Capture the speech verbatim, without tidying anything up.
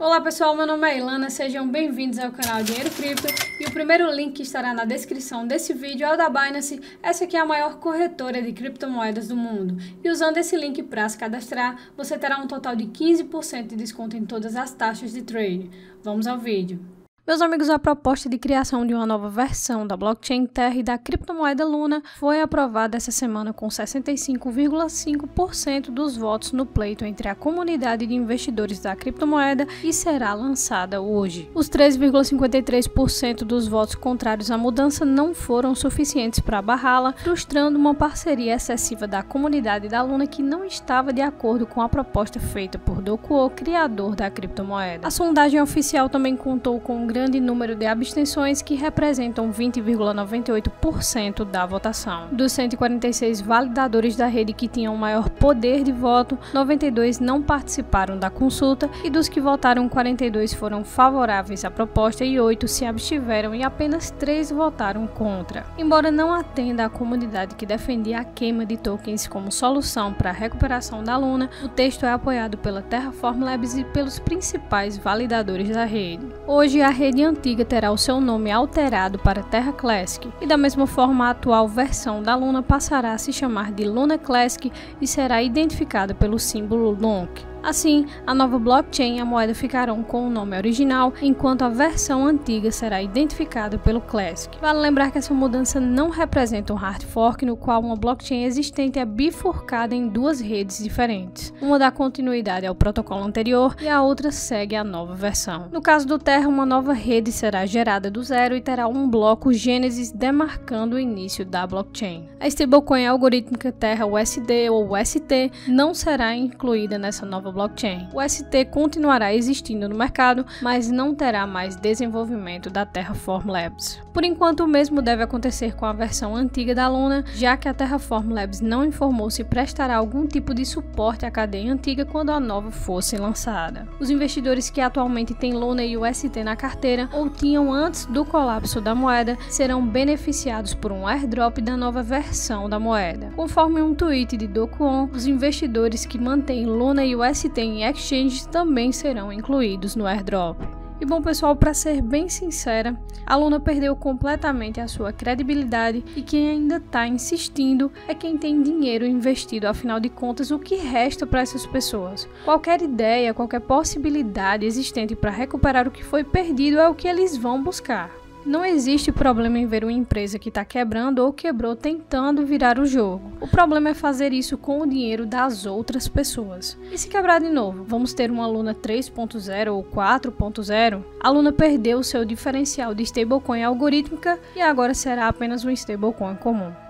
Olá pessoal, meu nome é Ilana, sejam bem-vindos ao canal Dinheiro Cripto e o primeiro link que estará na descrição desse vídeo é o da Binance. Essa aqui é a maior corretora de criptomoedas do mundo e usando esse link para se cadastrar, você terá um total de quinze por cento de desconto em todas as taxas de trade. Vamos ao vídeo. Meus amigos, a proposta de criação de uma nova versão da blockchain Terra e da criptomoeda Luna foi aprovada essa semana com sessenta e cinco vírgula cinco por cento dos votos no pleito entre a comunidade de investidores da criptomoeda e será lançada hoje. Os três vírgula cinquenta e três por cento dos votos contrários à mudança não foram suficientes para barrá-la, frustrando uma parceria excessiva da comunidade da Luna que não estava de acordo com a proposta feita por Do Kwon, criador da criptomoeda. A sondagem oficial também contou com um grande número de abstenções que representam vinte vírgula noventa e oito por cento da votação. Dos cento e quarenta e seis validadores da rede que tinham maior poder de voto, noventa e dois não participaram da consulta e dos que votaram, quarenta e dois foram favoráveis à proposta e oito se abstiveram e apenas três votaram contra. Embora não atenda à comunidade que defendia a queima de tokens como solução para a recuperação da Luna, o texto é apoiado pela Terraform Labs e pelos principais validadores da rede. Hoje, a rede A rede antiga terá o seu nome alterado para Terra Classic e da mesma forma a atual versão da Luna passará a se chamar de Luna Classic e será identificada pelo símbolo L O N C. Assim, a nova blockchain e a moeda ficarão com o nome original, enquanto a versão antiga será identificada pelo Classic. Vale lembrar que essa mudança não representa um hard fork no qual uma blockchain existente é bifurcada em duas redes diferentes. Uma dá continuidade ao protocolo anterior e a outra segue a nova versão. No caso do Terra, uma nova rede será gerada do zero e terá um bloco Gênesis demarcando o início da blockchain. A stablecoin algorítmica Terra U S D ou U S T não será incluída nessa nova blockchain. O U S T continuará existindo no mercado, mas não terá mais desenvolvimento da Terraform Labs. Por enquanto, o mesmo deve acontecer com a versão antiga da Luna, já que a Terraform Labs não informou se prestará algum tipo de suporte à cadeia antiga quando a nova fosse lançada. Os investidores que atualmente têm Luna e U S T na carteira ou tinham antes do colapso da moeda serão beneficiados por um airdrop da nova versão da moeda. Conforme um tweet de Do Kwon, os investidores que mantêm Luna e U S T em exchanges também serão incluídos no airdrop. E bom pessoal, para ser bem sincera, a Luna perdeu completamente a sua credibilidade e quem ainda está insistindo é quem tem dinheiro investido, afinal de contas o que resta para essas pessoas? Qualquer ideia, qualquer possibilidade existente para recuperar o que foi perdido é o que eles vão buscar. Não existe problema em ver uma empresa que está quebrando ou quebrou tentando virar o jogo. O problema é fazer isso com o dinheiro das outras pessoas. E se quebrar de novo, vamos ter uma Luna três ponto zero ou quatro ponto zero? A Luna perdeu seu diferencial de stablecoin algorítmica e agora será apenas um stablecoin comum.